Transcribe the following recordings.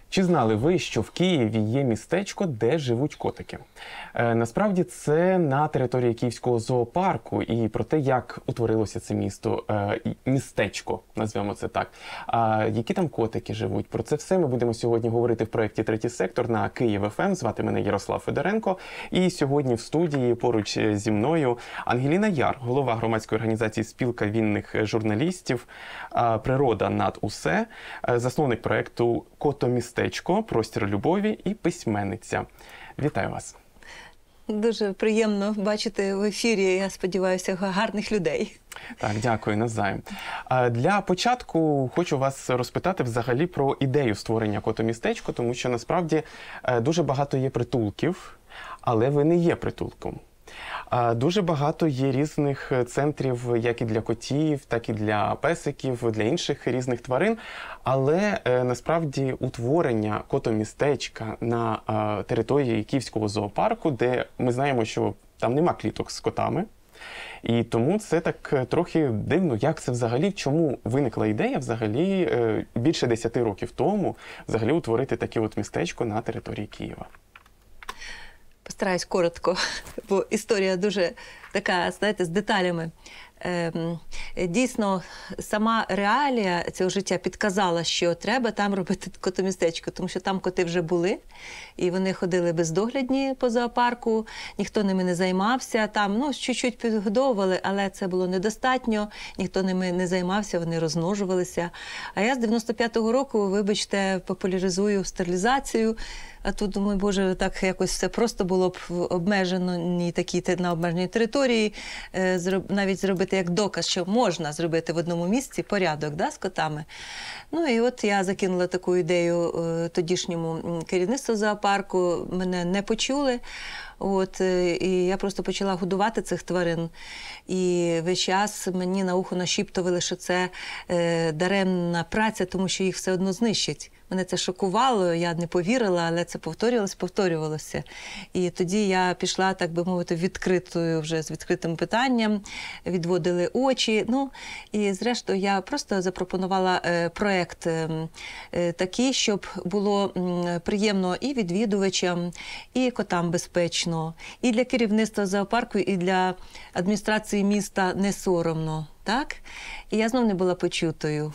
Чи знали ви, що в Києві є містечко, де живуть котики? Насправді це на території Київського зоопарку, і про те, як утворилося це містечко, назвемо це так. Які там котики живуть? Про це все ми будемо сьогодні говорити в проєкті «Третій сектор» на Київ ФМ. Звати мене Ярослав Федоренко. І сьогодні в студії поруч зі мною Ангеліна Яр, голова громадської організації «Спілка вінних журналістів», «Природа над усе», засновник проєкту «Котомістечко», «Простір любові» і письменниця. Вітаю вас. Дуже приємно бачити в ефірі, я сподіваюся, гарних людей. Так, дякую, навзаєм. Для початку хочу вас розпитати взагалі про ідею створення «Котомістечко», тому що насправді дуже багато є притулків, але ви не є притулком. Дуже багато є різних центрів, як і для котів, так і для песиків, для інших різних тварин. Але насправді утворення котомістечка на території Київського зоопарку, де ми знаємо, що там нема кліток з котами, і тому це так трохи дивно, як це взагалі, чому виникла ідея взагалі більше 10 років тому взагалі утворити таке от містечко на території Києва. Постараюсь коротко, бо історія дуже така, знаєте, з деталями. Дійсно, сама реалія цього життя підказала, що треба там робити котомістечко, тому що там коти вже були, і вони ходили бездоглядні по зоопарку, ніхто ними не займався, там, чуть-чуть підгодовували, але це було недостатньо, ніхто ними не займався, вони розмножувалися. А я з 95-го року, вибачте, популяризую стерилізацію, а тут, думаю, боже, так якось все просто було б обмежено, на обмеженій території, навіть зробити як доказ, що можна зробити в одному місці порядок, з котами. Ну і от я закинула таку ідею тодішньому керівництву зоопарку, мене не почули. І я просто почала годувати цих тварин. І весь час мені на ухо нашіптували, що це даремна праця, тому що їх все одно знищать. Мене це шокувало, я не повірила, але це повторювалося. І тоді я пішла, так би мовити, з відкритим питанням, відводили очі. І зрештою я просто запропонувала проєкт такий, щоб було приємно і відвідувачам, і котам безпечно, і для керівництва зоопарку, і для адміністрації міста не соромно. Так? І я знов не була почутою.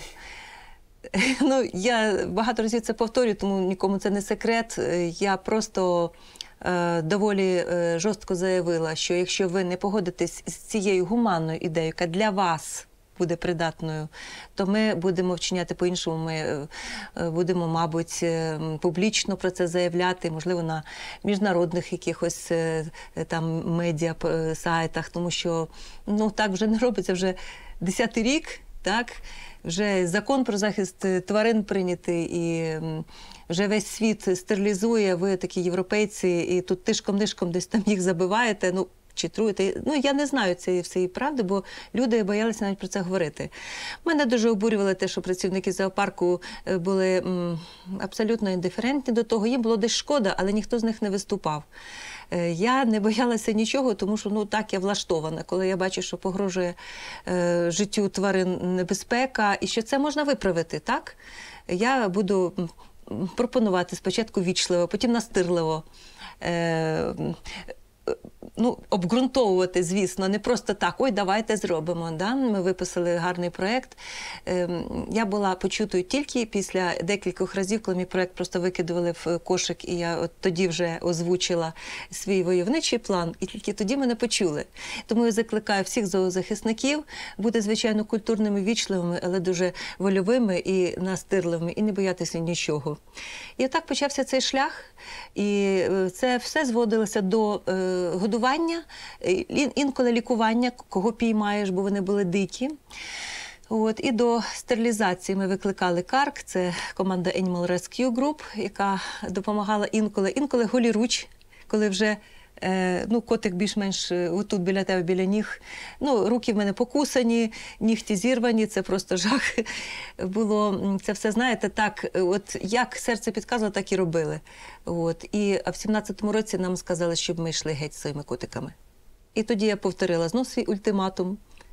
Я багато разів це повторюю, тому нікому це не секрет. Я просто доволі жорстко заявила, що якщо ви не погодитесь з цією гуманною ідеєю, яка для вас буде придатною, то ми будемо вчиняти по-іншому. Ми будемо, мабуть, публічно про це заявляти, можливо, на міжнародних якихось там медіа-сайтах, тому що так вже не робиться, вже 10-й рік, так? Вже закон про захист тварин прийнятий, і вже весь світ стерилізує, ви такі європейці, і тут тишком-нишком десь там їх забиваєте, чи труєте. Я не знаю цієї всієї правди, бо люди боялися навіть про це говорити. Мене дуже обурювало те, що працівники зоопарку були абсолютно індиферентні до того. Їм було десь шкода, але ніхто з них не виступав. Я не боялася нічого, тому що так я влаштована, коли я бачу, що погрожує життю тварин небезпека, і що це можна виправити, так? Я буду пропонувати спочатку вічливо, потім настирливо, обґрунтовувати, звісно, не просто так, ой, давайте зробимо. Да? Ми виписали гарний проєкт. Я була почутою тільки після декількох разів, коли мій проєкт просто викидували в кошик, і я тоді вже озвучила свій войовничий план, і тільки тоді мене почули. Тому я закликаю всіх зоозахисників бути, звичайно, культурними, вічливими, але дуже вольовими і настирливими, і не боятися нічого. І отак почався цей шлях, і це все зводилося до годування, інколи лікування, кого піймаєш, бо вони були дикі. І до стерилізації ми викликали КАРК, це команда Animal Rescue Group, яка допомагала інколи голіруч, коли вже котик більш-менш отут біля тебе, біля ніг. Руки в мене покусані, нігті зірвані, це просто жах. Було це все, знаєте, так, от як серце підказувало, так і робили. А в 17-му році нам сказали, щоб ми йшли геть з своїми котиками. І тоді я повторила знов свій ультиматум.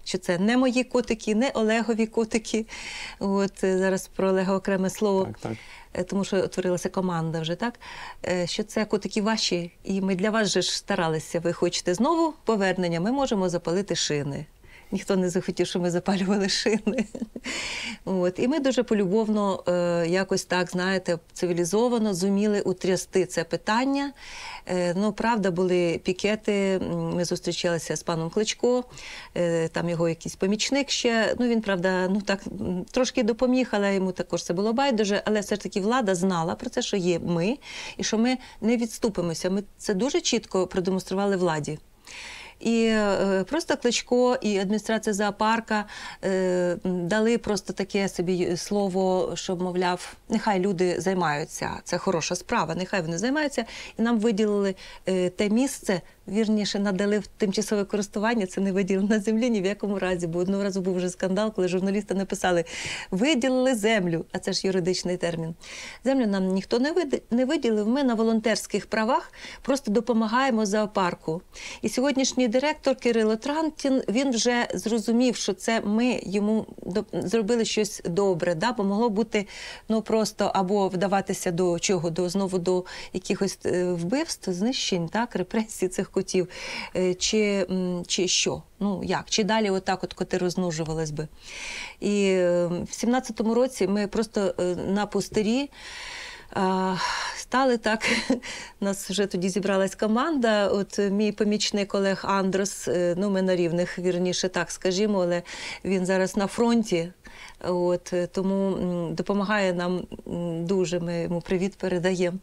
що це не мої котики, не Олегові котики. От зараз про Олега окреме слово. Так. Тому що утворилася команда вже, так? Що це котики ваші, і ми для вас же ж старалися. Ви хочете знову повернення, ми можемо запалити шини. Ніхто не захотів, щоб ми запалювали шини. От. І ми дуже полюбовно, якось так, знаєте, цивілізовано зуміли утрясти це питання. Ну, правда, були пікети, ми зустрічалися з паном Кличко, там його якийсь помічник ще, ну, він, правда, ну, так, трошки допоміг, але йому також це було байдуже, але все ж таки влада знала про це, що є ми, і що ми не відступимося. Ми це дуже чітко продемонстрували владі. І просто Кличко і адміністрація зоопарка дали просто таке собі слово, що, мовляв, нехай люди займаються, це хороша справа, нехай вони займаються. І нам виділили те місце, вірніше, надали в тимчасове користування, це не виділено на землі ні в якому разі, бо одного разу був вже скандал, коли журналісти написали «виділили землю», а це ж юридичний термін. Землю нам ніхто не виділив, ми на волонтерських правах просто допомагаємо зоопарку. І сьогоднішній директор Кирило Трантін, він вже зрозумів, що це ми йому зробили щось добре, да? Бо могло бути, ну, просто або вдаватися до чого, знову до якихось вбивств, знищень, так, репресій цих котів, чи що? Ну, як? Чи далі отак от коти розмножувались би? І в 17-му році ми просто на пустирі стали так, у нас вже тоді зібралась команда, от мій помічник Олег Андрос, ну ми на рівних, вірніше так скажімо, але він зараз на фронті, от, тому допомагає нам дуже, ми йому привіт передаємо.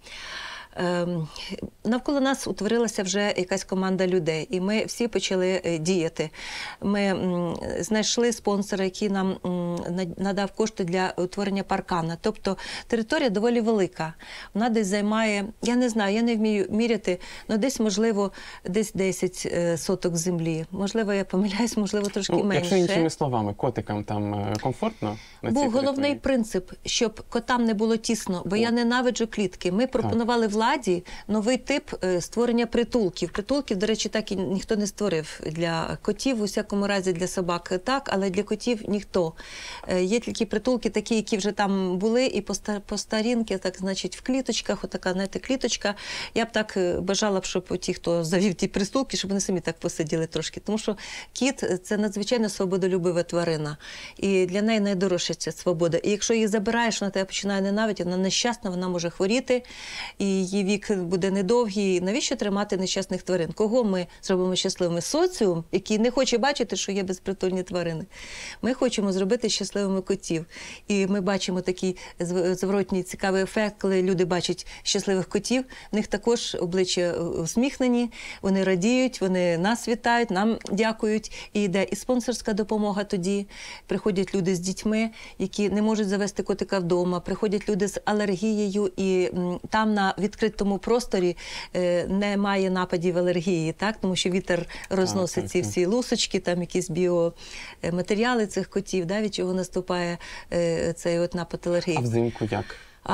Навколо нас утворилася вже якась команда людей, і ми всі почали діяти. Ми знайшли спонсора, який нам надав кошти для утворення паркана. Тобто територія доволі велика. Вона десь займає, я не знаю, я не вмію міряти, але десь, можливо, десь 10 соток землі. Можливо, я помиляюсь, можливо, трошки менше. Якщо іншими словами, котикам там комфортно на цій Був території? головний принцип, щоб котам не було тісно, бо я ненавиджу клітки. Ми пропонували владі новий тип створення притулків. Притулків, до речі, так і ніхто не створив для котів, у всякому разі для собак так, але для котів ніхто. Є тільки притулки такі, які вже там були, і по старінки, так, значить, в кліточках, отака, знаєте, кліточка. Я б так бажала б, щоб ті, хто завів ті притулки, щоб вони самі так посиділи трошки. Тому що кіт – це надзвичайно свободолюбива тварина. І для неї найдорожча ця свобода. І якщо її забираєш, вона тебе починає ненавидіти, вона нещасна, вона може хворіти, і її вік буде недовгий. Навіщо тримати нещасних тварин? Кого ми зробимо щасливими? Соціум, який не хоче бачити, що є безпритульні тварини. Ми хочемо зробити щасливими котів. І ми бачимо такий зворотній цікавий ефект, коли люди бачать щасливих котів, в них також обличчя усміхнені, вони радіють, вони нас вітають, нам дякують. І йде і спонсорська допомога тоді. Приходять люди з дітьми, які не можуть завести котика вдома, приходять люди з алергією, і там на відкритому просторі немає нападів алергії, так? Тому що вітер розносить ці всі лусочки, там якісь біоматеріали цих котів, да? Від чого наступає цей от напад алергії. А взимку як?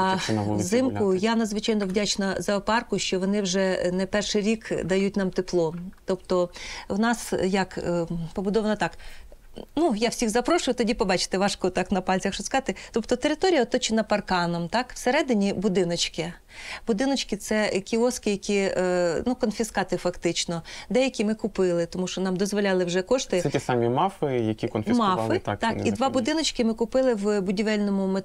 Взимку я надзвичайно вдячна зоопарку, що вони вже не перший рік дають нам тепло. Тобто в нас як побудовано так. Ну, я всіх запрошую, тоді побачите, важко так на пальцях що сказати. Тобто територія оточена парканом, так? Всередині будиночки. Будиночки – це кіоски, які, ну, конфіскати фактично. Деякі ми купили, тому що нам дозволяли вже кошти. Це ті самі мафи, які конфіскували? Мафи, так. І 2 будиночки ми купили в будівельному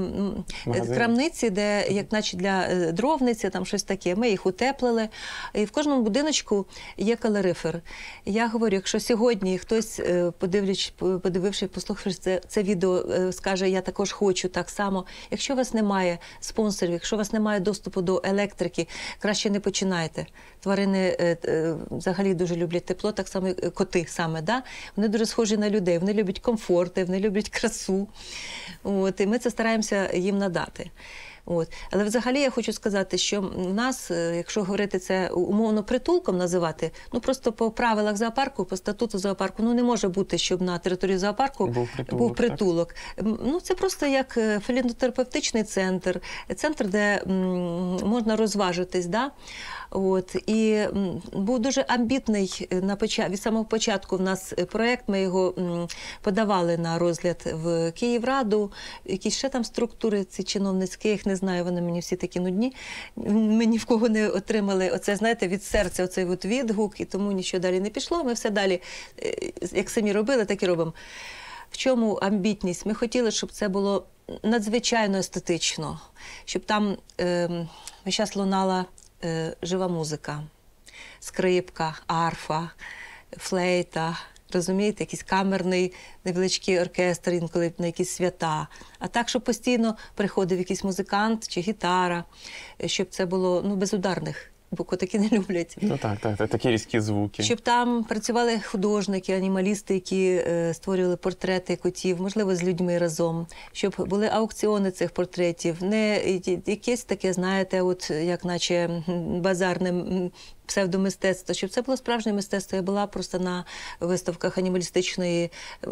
крамниці, де, як наче для дровниці, там щось таке. Ми їх утеплили. І в кожному будиночку є калорифер. Я говорю, якщо сьогодні хтось, подививши, послухавши це відео, скаже, я також хочу так само. Якщо у вас немає спонсорів, якщо у вас немає доступу до електрики, краще не починайте. Тварини взагалі дуже люблять тепло, так само коти саме, да? Вони дуже схожі на людей, вони люблять комфорти, вони люблять красу. От, і ми це стараємося їм надати. От. Але взагалі я хочу сказати, що в нас, якщо говорити це умовно притулком називати, ну просто по правилах зоопарку, по статуту зоопарку, ну не може бути, щоб на території зоопарку був притулок. Ну це просто як фелінотерапевтичний центр, центр, де можна розважитись, да? От. І був дуже амбітний від самого початку в нас проєкт, ми його подавали на розгляд в Київраду, якісь ще там структури ці чиновницькі, їх не знаю, вони мені всі такі нудні. Ми ні в кого не отримали оце, знаєте, від серця оцей от відгук, і тому нічого далі не пішло. Ми все далі, як самі робили, так і робимо. В чому амбітність? Ми хотіли, щоб це було надзвичайно естетично, щоб там весь час лунала жива музика, скрипка, арфа, флейта, розумієте, якийсь камерний невеличкий оркестр, інколи на якісь свята. А так, щоб постійно приходив якийсь музикант чи гітара, щоб це було без ударних, бо котики не люблять. Ну так, такі різкі звуки. Щоб там працювали художники, анімалісти, які створювали портрети котів, можливо, з людьми разом. Щоб були аукціони цих портретів. Не якесь таке, знаєте, от як наче базарне псевдомистецтво, щоб це було справжнє мистецтво. Я була просто на виставках анімалістичної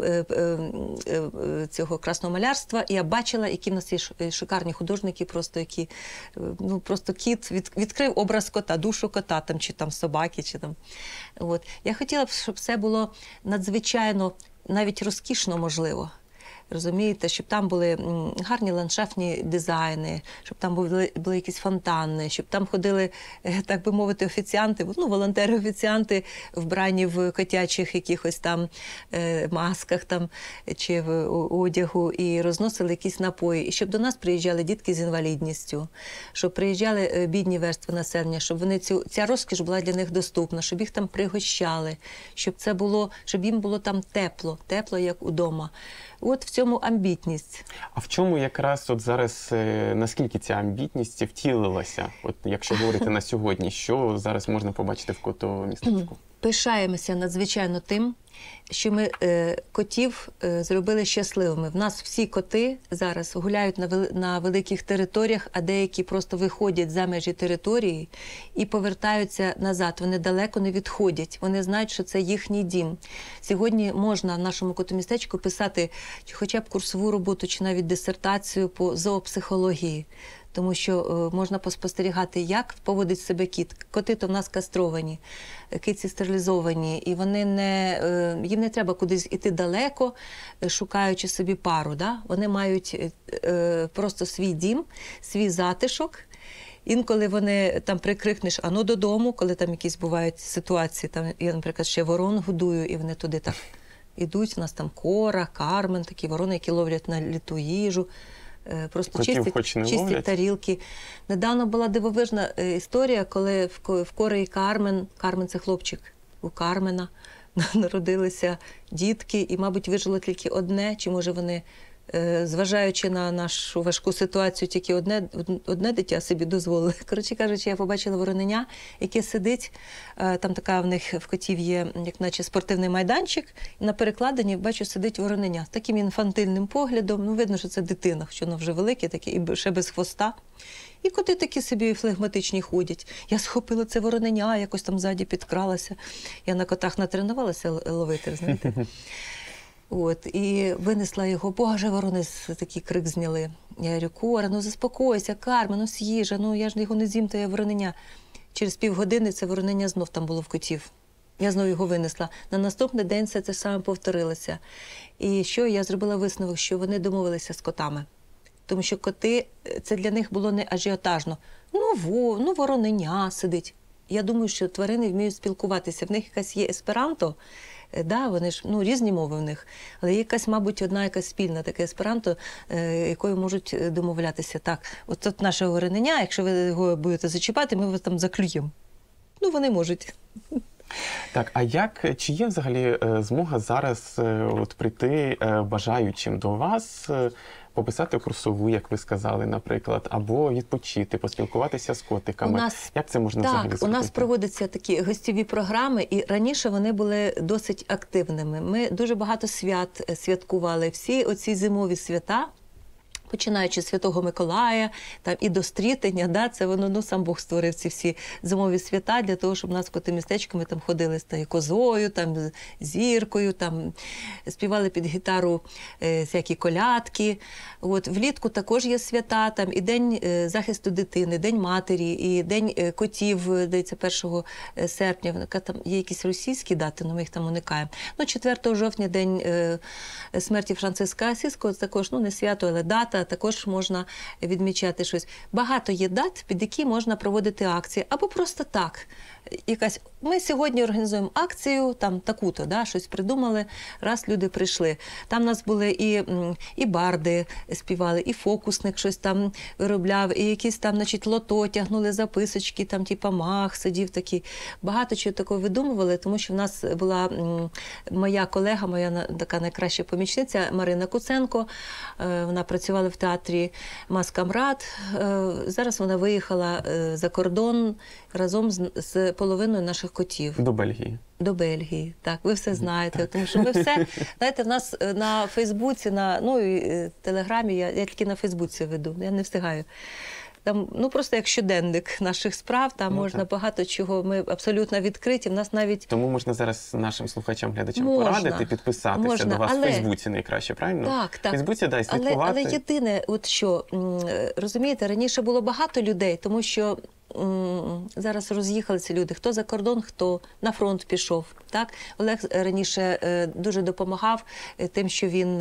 цього красного малярства, і я бачила, які в нас є шикарні художники, просто які, просто кіт відкрив образ кота, душу кота, там, чи там собаки, чи там. От. Я хотіла б, щоб все було надзвичайно, навіть розкішно можливо. Розумієте, щоб там були гарні ландшафтні дизайни, щоб там були якісь фонтани, щоб там ходили, так би мовити, офіціанти, волонтери-офіціанти, вбрані в котячих якихось там масках там, чи в одягу, і розносили якісь напої. І щоб до нас приїжджали дітки з інвалідністю, щоб приїжджали бідні верстви населення, щоб вони ця розкіш була для них доступна, щоб їх там пригощали, щоб їм було там тепло, як удома. От в цьому амбітність. А в чому якраз от зараз, наскільки ця амбітність втілилася? От якщо говорити на сьогодні, що зараз можна побачити в котомістечку? Пишаємося надзвичайно тим, що ми котів зробили щасливими. В нас всі коти зараз гуляють на великих територіях, а деякі просто виходять за межі території і повертаються назад. Вони далеко не відходять. Вони знають, що це їхній дім. Сьогодні можна в нашому котомістечку писати хоча б курсову роботу, чи навіть дисертацію по зоопсихології. Тому що можна поспостерігати, як поводить себе кіт. Коти то в нас кастровані, киці стерилізовані, і їм не треба кудись іти далеко, шукаючи собі пару. Да? Вони мають просто свій дім, свій затишок. Інколи вони там прикрикнеш, ану додому, коли там якісь бувають ситуації. Там, я, наприклад, ще ворон годую, і вони туди так ідуть. У нас там Кора, Кармен, такі ворони, які ловлять на літу їжу. Просто чистять тарілки. Недавно була дивовижна історія, коли в Кори і Кармен це хлопчик, у Кармена народилися дітки, і, мабуть, вижило тільки одне, чи, може, вони, зважаючи на нашу важку ситуацію, тільки одне дитя собі дозволили. Коротше кажучи, я побачила вороненя, яке сидить, там така в них в котів є, як наче спортивний майданчик, і на перекладині, бачу, сидить вороненя з таким інфантильним поглядом. Видно, що це дитина, що воно вже велике, таке, і ще без хвоста. І коти такі собі флегматичні ходять. Я схопила це вороненя, якось там ззаді підкралася. Я на котах натренувалася ловити, знаєте. От, і винесла його, боже, ворони такий крик зняли. Я говорю, Кора, заспокойся, Кармен, їжа, я ж його не з'їм, то я вороненя. Через півгодини це вороненя знов там було в котів. Я знову його винесла. На наступний день все це саме повторилося. І що? Я зробила висновок, що вони домовилися з котами. Тому що коти, це для них було не ажіотажно. Вороненя сидить. Я думаю, що тварини вміють спілкуватися. В них якась є есперанто, да, вони ж, різні мови в них, але є якась, мабуть, одна якась спільна таке есперанто, якою можуть домовлятися. Так, от тут наше вороненя, якщо ви його будете зачіпати, ми вас там заклюємо. Вони можуть. Так, а чи є взагалі змога зараз прийти бажаючим до вас, пописати курсову, як ви сказали, наприклад, або відпочити, поспілкуватися з котиками? Як це можна взагалі зробити? У нас проводяться такі гостьові програми, і раніше вони були досить активними. Ми дуже багато свят святкували. Всі оці зимові свята Починаючи з Святого Миколая, там і до Стрітення, да, це воно, ну, сам Бог створив ці всі зимові свята для того, щоб у нас в Котомістечку ми там ходили з тою козою, там, з зіркою, там, співали під гітару всякі колядки. От, влітку також є свята, там і День захисту дитини, День матері, і День котів, здається, 1 серпня. Там є якісь російські дати, але ми їх там уникаємо. Ну, 4 жовтня, День смерті Франциска Асійського, також, ну, не свято, але дата, також можна відмічати щось. Багато є дат, під які можна проводити акції, або просто так. Якась, ми сьогодні організуємо акцію, там таку-то, да, щось придумали, раз люди прийшли. Там у нас були і барди співали, і фокусник щось там виробляв, і якісь там, значить, лото тягнули записочки, там, типа мах сидів такий. Багато чого такого видумували, тому що в нас була моя колега, моя така найкраща помічниця Марина Куценко. Вона працювала в театрі Маскамрад. Зараз вона виїхала за кордон разом з половиною наших котів. До Бельгії. До Бельгії, так. Ви все знаєте, тому що ми все, знаєте, в нас на Фейсбуці, ну і Телеграмі, я тільки на Фейсбуці веду, я не встигаю. Там, ну, просто як щоденник наших справ, там можна багато чого, ми абсолютно відкриті, в нас навіть... Тому можна зараз нашим слухачам, глядачам порадити, підписатися до вас в Фейсбуці найкраще, правильно? Так, так. В Фейсбуці, да, і слідкувати. Але єдине, от що, розумієте, раніше було багато людей, тому що зараз роз'їхалися люди, хто за кордон, хто на фронт пішов. Так? Олег раніше дуже допомагав тим, що він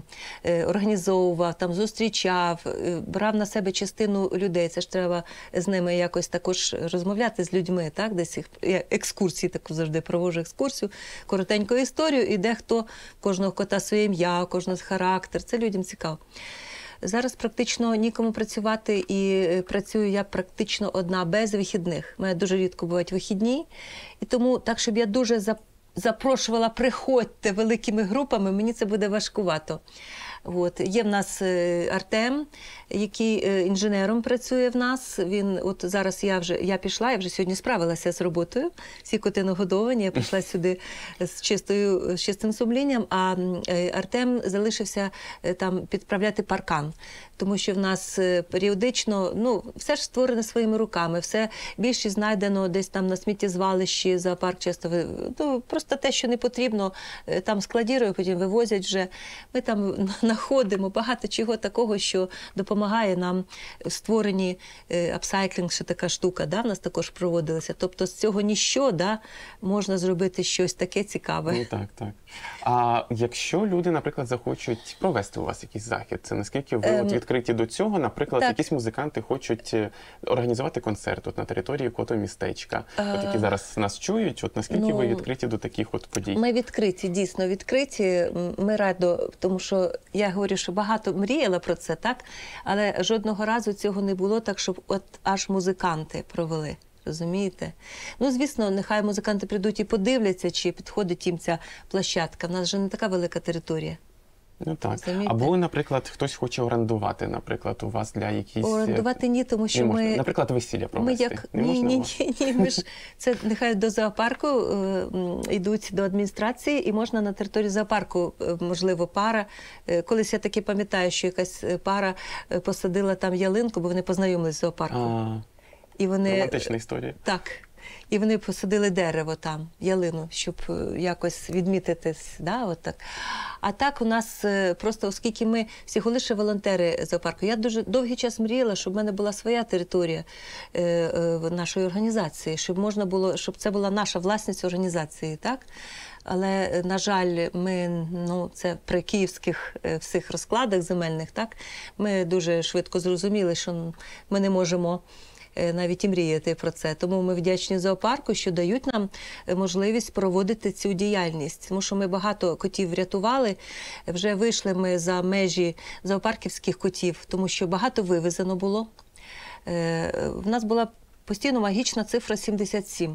організовував, там, зустрічав, брав на себе частину людей. Це ж треба з ними якось також розмовляти з людьми. Так? Десь я екскурсії таку завжди проводжу екскурсію, коротеньку історію, і дехто, кожного кота своє ім'я, кожного характер. Це людям цікаво. Зараз практично нікому працювати, і працюю я практично одна, без вихідних. У мене дуже рідко бувають вихідні, і тому так, щоб я дуже запрошувала, приходьте великими групами, мені це буде важкувато. От. Є в нас Артем, який інженером працює в нас. Він, от зараз я пішла, я вже сьогодні справилася з роботою. Всі коти нагодовані, я прийшла сюди з чистим сумлінням, а Артем залишився там підправляти паркан. Тому що в нас періодично, ну, все ж створене своїми руками, все більшість знайдено десь там на сміттєзвалищі, зоопарк часто, ну, просто те, що не потрібно, там складірують, потім вивозять вже. Ми там знаходимо багато чого такого, що допомагає нам в створенні апсайклінг, що така штука, да, в нас також проводилася. Тобто з цього ніщо, да, можна зробити щось таке цікаве. Ну, так, так. А якщо люди, наприклад, захочуть провести у вас якийсь захід, це наскільки ви от відкриті до цього? Наприклад, якісь музиканти хочуть організувати концерт от на території Котомістечка, от які зараз нас чують, от наскільки ви відкриті до таких от подій? Ми відкриті, дійсно відкриті. Ми радо, тому що я говорю, що багато мріяла про це, так? Але жодного разу цього не було так, щоб от аж музиканти провели. Розумієте? Ну, звісно, нехай музиканти прийдуть і подивляться, чи підходить їм ця площадка. В нас же не така велика територія. Ну так. Розумієте? Або, наприклад, хтось хоче орендувати, наприклад, у вас для якісь... Орендувати ні, тому що ми... Наприклад, весілля провести. Ні, ми ж... Це нехай до зоопарку йдуть до адміністрації, і можна на території зоопарку, можливо, пара. Колись я таки пам'ятаю, що якась пара посадила там ялинку, бо вони познайомились з зоопарком. І вони... Романтична історія. Так. І вони посадили дерево там, ялину, щоб якось відмітитись. Да, от так. А так у нас просто, оскільки ми всього лише волонтери зоопарку, я дуже довгий час мріяла, щоб в мене була своя територія нашої організації, щоб можна було, щоб це була наша власність організації, так? Але, на жаль, ми, ну, це при київських всіх розкладах земельних, так? Ми дуже швидко зрозуміли, що ми не можемо навіть і мріяти про це. Тому ми вдячні зоопарку, що дають нам можливість проводити цю діяльність. Тому що ми багато котів врятували, вже вийшли ми за межі зоопарківських котів, тому що багато вивезено було. В нас була постійно магічна цифра 77.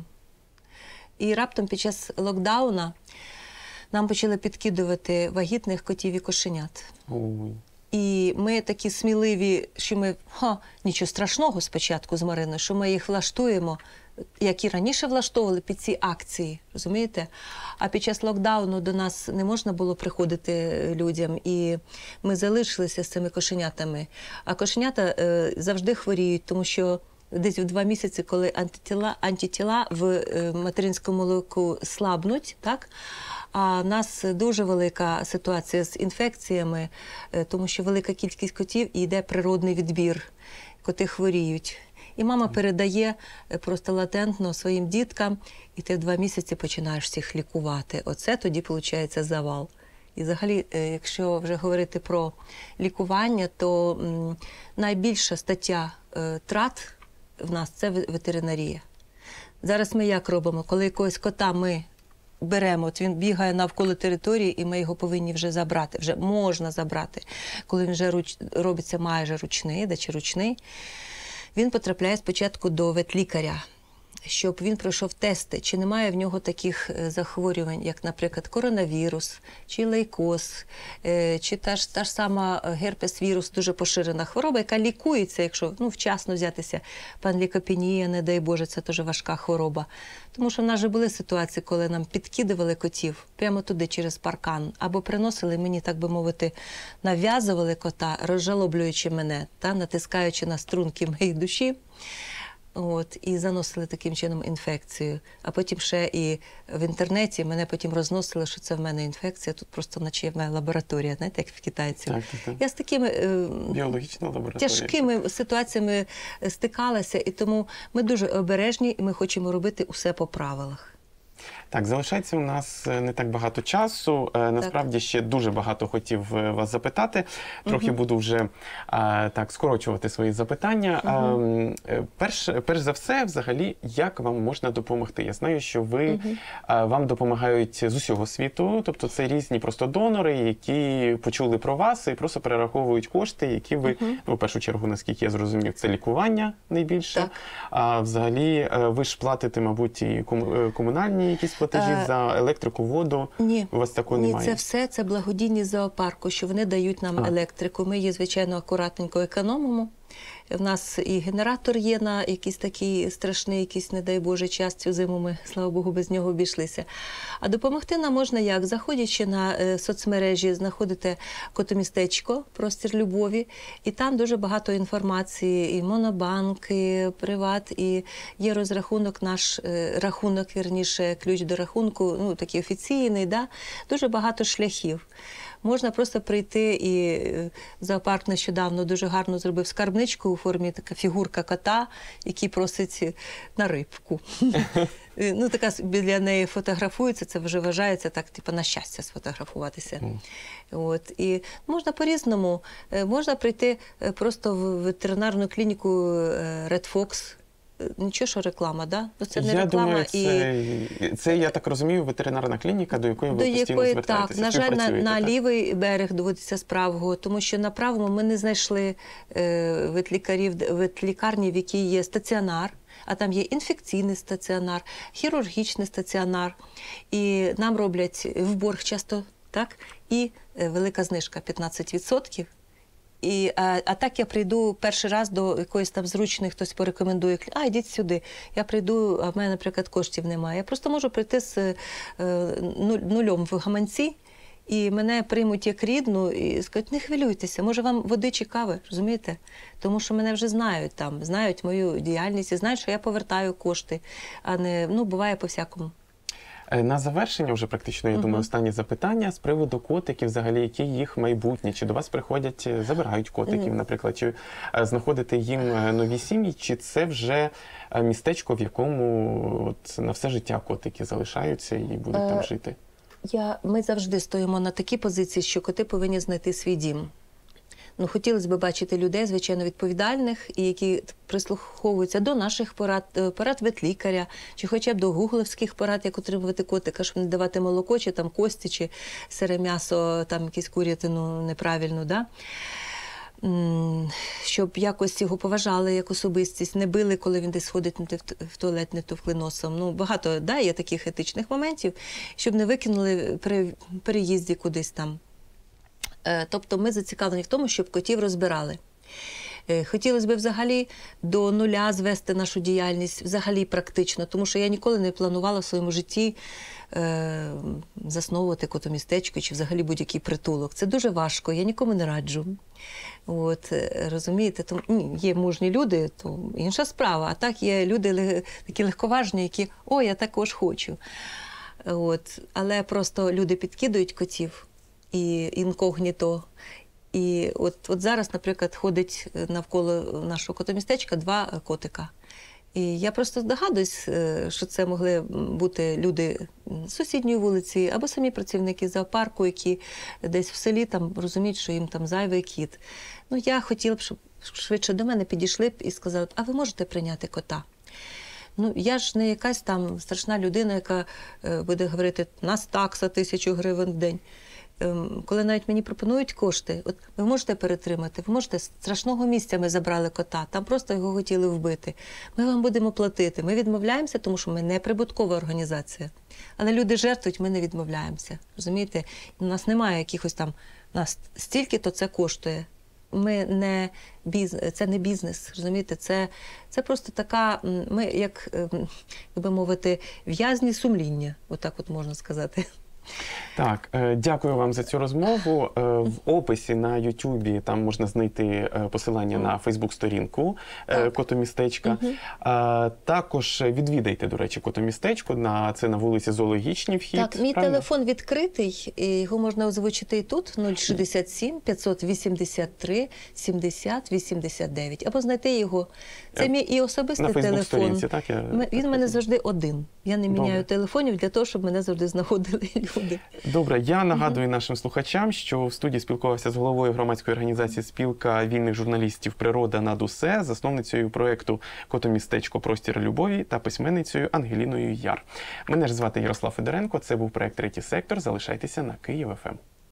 І раптом під час локдауна нам почали підкидувати вагітних котів і кошенят. Ой. І ми такі сміливі, що ми, нічого страшного спочатку з Мариною, що ми їх влаштуємо, як і раніше влаштовували під ці акції, розумієте? А під час локдауну до нас не можна було приходити людям, і ми залишилися з цими кошенятами. А кошенята завжди хворіють, тому що десь в 2 місяці, коли антитіла в материнському молоку слабнуть, так? А в нас дуже велика ситуація з інфекціями, тому що велика кількість котів і йде природний відбір. Коти хворіють. І мама передає просто латентно своїм діткам, і ти в 2 місяці починаєш всіх лікувати. Оце тоді, виходить, завал. І взагалі, якщо вже говорити про лікування, то найбільша стаття трат в нас – це ветеринарія. Зараз ми як робимо? Коли якогось кота ми беремо, от він бігає навколо території, і ми його повинні вже забрати, вже можна забрати. Коли він вже робиться майже ручний, чи ручний, він потрапляє спочатку до ветлікаря, щоб він пройшов тести, чи немає в нього таких захворювань, як, наприклад, коронавірус, чи лейкоз, чи та ж сама герпес-вірус, дуже поширена хвороба, яка лікується, якщо вчасно взятися. Панлікопенія, не дай Боже, це теж важка хвороба. Тому що в нас же були ситуації, коли нам підкидували котів прямо туди, через паркан, або приносили мені, так би мовити, нав'язували кота, розжалоблюючи мене, натискаючи на струнки моєї душі. І заносили таким чином інфекцію. А потім ще і в інтернеті мене потім розносили, що це в мене інфекція. Тут просто наче в мене лабораторія, знаєте, як в китайців. Так. Я з такими біологічна лабораторія. Тяжкими ситуаціями стикалася, і тому ми дуже обережні, і ми хочемо робити усе по правилах. Так, залишається у нас не так багато часу. Насправді ще дуже багато хотів вас запитати. Трохи буду вже скорочувати свої запитання. Перш за все, взагалі, як вам можна допомогти? Я знаю, що вам допомагають з усього світу, тобто це різні просто донори, які почули про вас і просто перераховують кошти, які ви, в першу чергу, наскільки я зрозумів, це лікування найбільше. Так. А взагалі, ви ж платите, мабуть, і комунальні якісь платежі за електрику, воду? Ні. У вас такого немає? Ні, це все, це благодійність зоопарку, що вони дають нам електрику. Ми її, звичайно, акуратненько економимо. В нас і генератор є на якийсь такий страшний, якийсь, не дай Боже, час. Цю зиму ми, слава Богу, без нього обійшлися. А допомогти нам можна як? Заходячи на соцмережі, знаходите котомістечко, простір любові, і там дуже багато інформації, і Монобанк, і Приват, і є розрахунок, наш рахунок, вірніше, ключ до рахунку, такий офіційний, дуже багато шляхів. Можна просто прийти, і зоопарк нещодавно дуже гарно зробив скарбничку у формі така фігурка кота, який просить на рибку. Така біля неї фотографується, це вже вважається так, на щастя сфотографуватися. І можна по-різному. Можна прийти просто в ветеринарну клініку Red Fox. Нічого, що реклама, це не реклама. Це, я так розумію, ветеринарна клініка, до якої ви постійно звертаєтеся, так, на жаль, на лівий берег доводиться з правого, тому що на правому ми не знайшли ветлікарні, в якій є стаціонар, а там є інфекційний стаціонар, хірургічний стаціонар, і нам роблять в борг часто, і велика знижка 15%. А так я прийду перший раз до якоїсь там зручної, хтось порекомендує, йдіть сюди. Я прийду, а в мене, наприклад, коштів немає. Я просто можу прийти з нульом в гаманці, і мене приймуть як рідну і скажуть, не хвилюйтеся, може вам води чи кави, розумієте? Тому що мене вже знають там, знають мою діяльність і знають, що я повертаю кошти, а не, буває по-всякому. На завершення вже практично, я думаю, останнє запитання з приводу котиків, взагалі, які їх майбутнє? Чи до вас приходять, забирають котиків, наприклад, чи знаходите їм нові сім'ї, чи це вже містечко, в якому на все життя котики залишаються і будуть там жити? Ми завжди стоїмо на такій позиції, що коти повинні знайти свій дім. Хотілося б бачити людей, звичайно, відповідальних, і які прислуховуються до наших порад ветлікаря, чи хоча б до гугловських порад, як отримувати котика, щоб не давати молоко, чи там кості, чи сире м'ясо, там якісь курятину неправильну, щоб якось його поважали як особистість, не били, коли він десь ходить в туалет, не товкли носом. Багато є таких етичних моментів, щоб не викинули при переїзді кудись там. Тобто ми зацікавлені в тому, щоб котів розбирали. Хотілося б взагалі до нуля звести нашу діяльність, взагалі практично, тому що я ніколи не планувала в своєму житті засновувати котомістечко чи взагалі будь-який притулок. Це дуже важко, я нікому не раджу. От, розумієте, то, є мужні люди, то інша справа, а так є люди такі легковажні, які «О, я також хочу». От, але просто люди підкидують котів і інкогніто. І от зараз, наприклад, ходить навколо нашого котомістечка 2 котика. І я просто здогадуюсь, що це могли бути люди з сусідньої вулиці або самі працівники зоопарку, які десь в селі там розуміють, що їм там зайвий кіт. Ну, я хотіла б, щоб швидше до мене підійшли б і сказали, а ви можете прийняти кота? Ну, я ж не якась там страшна людина, яка буде говорити, нас такса 1000 гривень в день. Коли навіть мені пропонують кошти, от ви можете перетримати, ви можете, з страшного місця ми забрали кота, там просто його хотіли вбити. Ми вам будемо платити. Ми відмовляємося, тому що ми не прибуткова організація. Але люди жертвують, ми не відмовляємося. Розумієте? У нас немає якихось там, у нас стільки-то це коштує. Ми не це не бізнес, розумієте? Це просто така, ми, як би мовити, в'язні сумління, отак от можна сказати. Так, дякую вам за цю розмову. В описі на Ютубі там можна знайти посилання на Фейсбук-сторінку котомістечка. Також відвідайте, до речі, котомістечко. Це на вулиці Зоологічній вхід. Так, мій телефон відкритий, і його можна озвучити і тут, 067 583 70 89. Або знайти його. Це мій і особистий телефон. Так, Він у мене завжди один. Я не міняю телефонів для того, щоб мене завжди знаходили люди. Добре, я нагадую нашим слухачам, що в студії спілкувався з головою громадської організації «Спілка вільних журналістів «Природа над усе», засновницею проєкту «Котомістечко. Простір любові» та письменницею Ангеліною Яр. Мене ж звати Ярослав Федоренко, це був проєкт «Третій сектор». Залишайтеся на Київ ФМ.